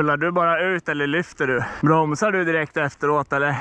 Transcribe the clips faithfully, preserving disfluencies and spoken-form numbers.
Rullar du bara ut eller lyfter du? Bromsar du direkt efteråt eller?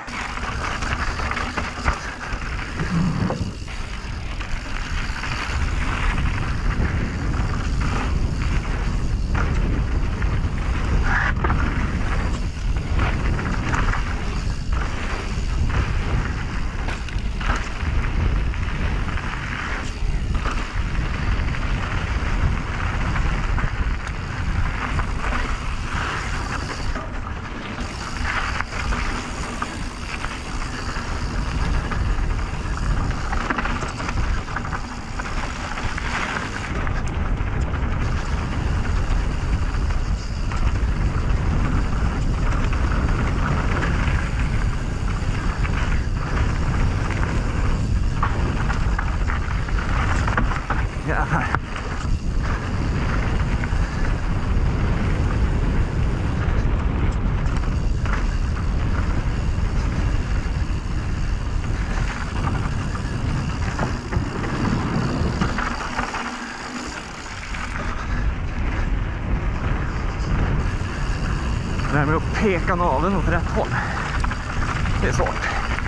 Det här med att peka naveln åt rätt håll, det är svårt.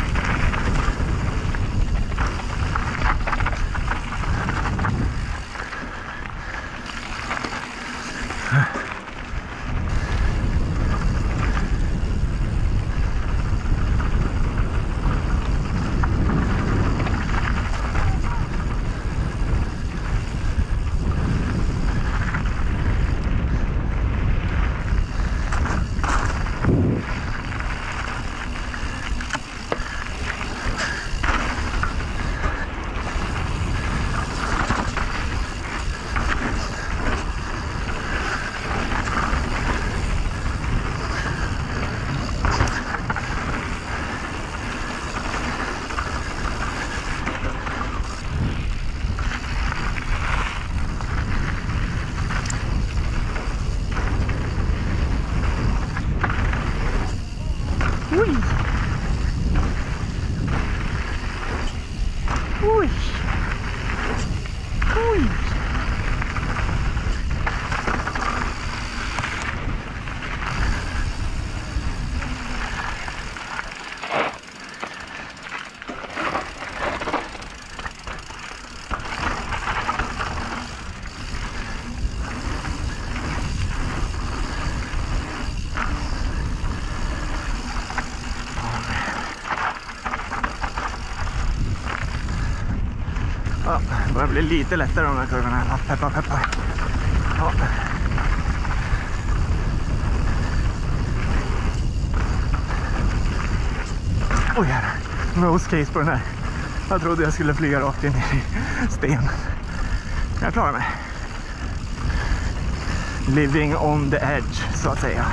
Oj! Oj! Oj! Ja, det börjar bli lite lättare de här kurvorna. Ja, peppar, peppar. Ja. Oj, här. Nose case på den här. Jag trodde jag skulle flyga rakt in i stenen. Jag klarar mig. Living on the edge, så att säga.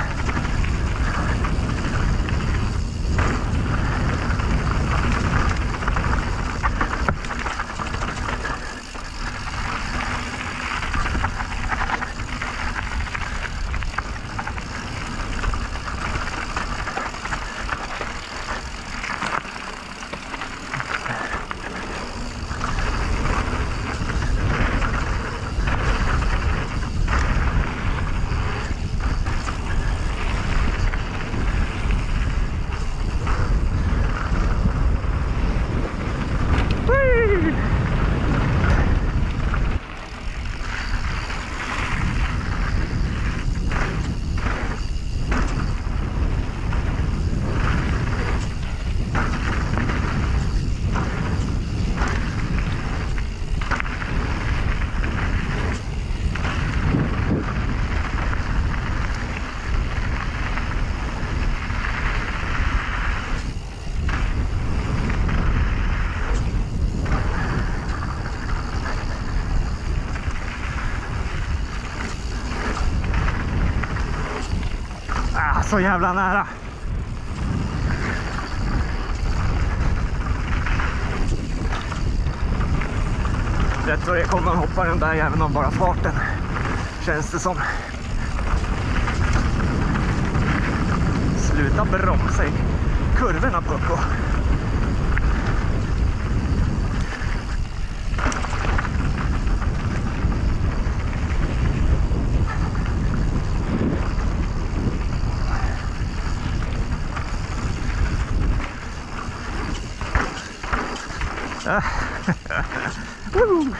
Så jävla nära. Rätt vad det kommer man hoppa den där även om bara farten. Känns det som. Sluta bromsa i kurvorna, Pucko. Woo!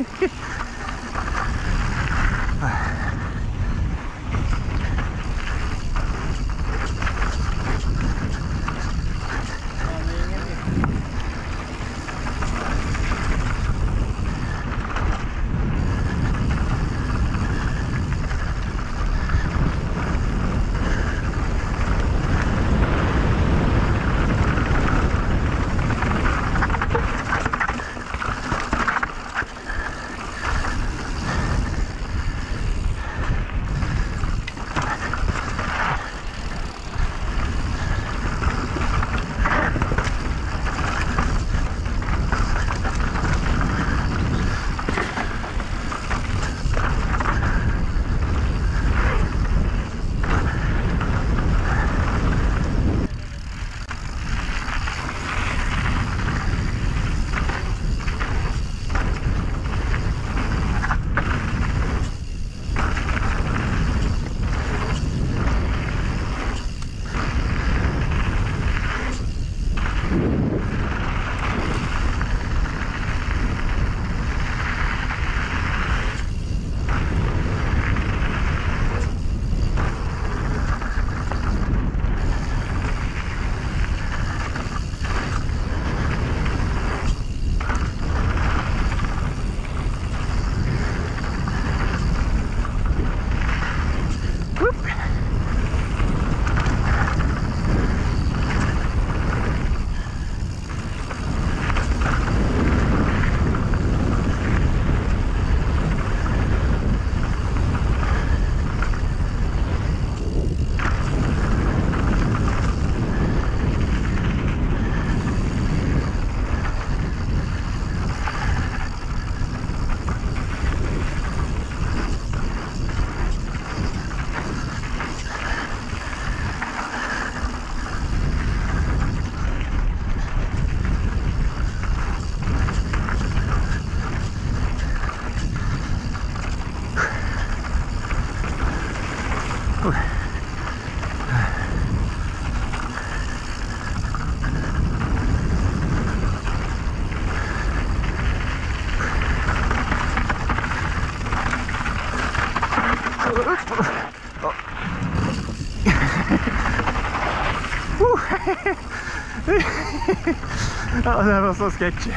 Ja, det var så sketchy.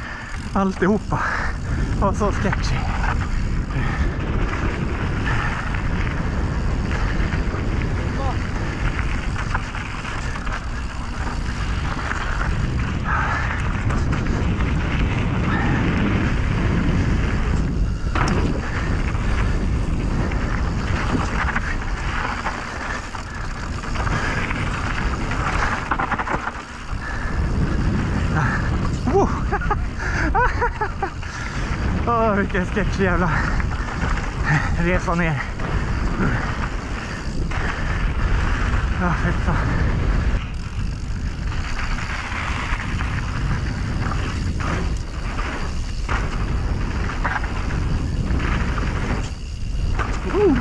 Alltihopa var så sketchy. Åh, vilken sketchy jävla resa ner. Ja, fy fan. Uh.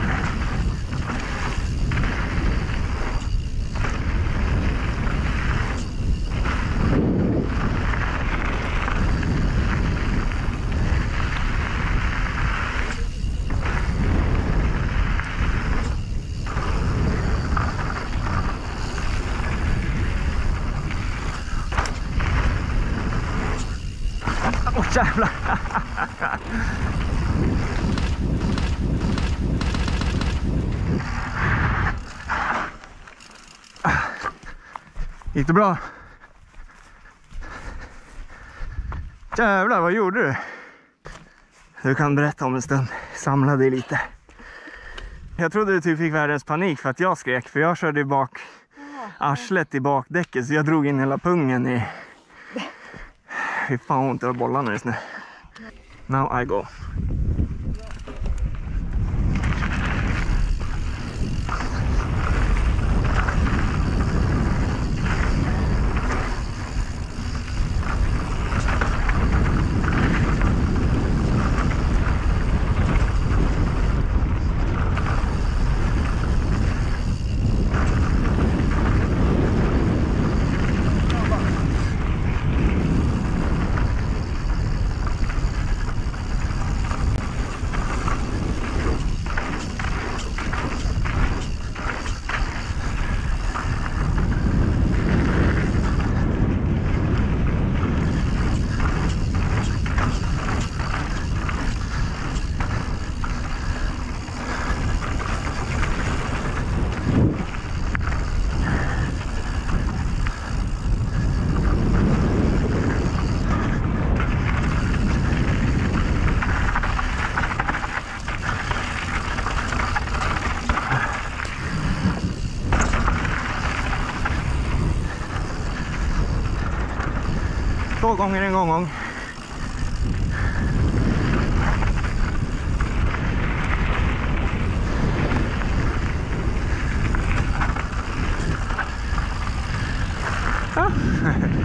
Åh, jävlar. Gick det bra? Jävlar, vad gjorde du? Du kan berätta om en stund. Samla dig lite. Jag trodde du typ fick världens panik för att jag skrek. För jag körde bak arslet i bakdäcket. Så jag drog in hela pungen i... Fy fan, ont över bollarna just nu. Now I go. Två gånger en gång gång. Ja.